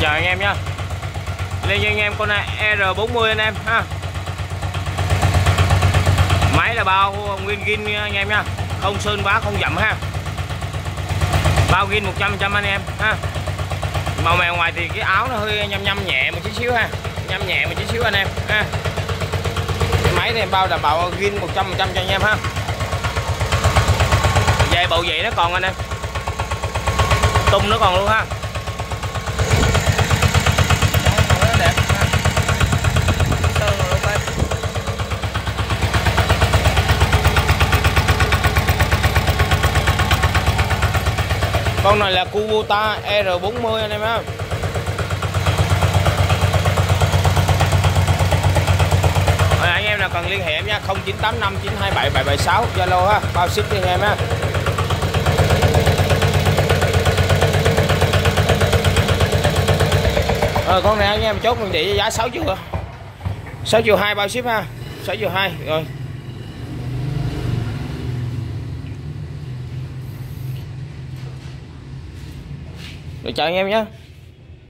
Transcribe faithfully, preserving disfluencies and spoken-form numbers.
chào anh em nhá. Lên cho anh em con này R bốn mươi anh em ha. Máy là bao nguyên zin anh em nhá, không sơn bá không dặm ha. Bao zin một trăm phần trăm anh em ha. Màu mèo ngoài thì cái áo nó hơi nhăm nhăm nhẹ một chút xíu ha, nhăm nhẹ một chút xíu anh em ha. Cái máy thì bao đảm bảo zin một trăm phần trăm cho anh em ha. Dây bầu vậy nó còn anh em, tung nó còn luôn ha. Đẹp ha. Sơn rồi ok. Con này là Kubota R bốn mươi anh em ha. Rồi, anh em nào cần liên hệ em nha, không chín tám năm chín hai bảy bảy bảy sáu Zalo ha, bao ship cho anh em ha. Rồi con này anh em chốt mình để giá sáu triệu sáu triệu hai bao ship ha, sáu triệu hai rồi. Rồi chào anh em nhé.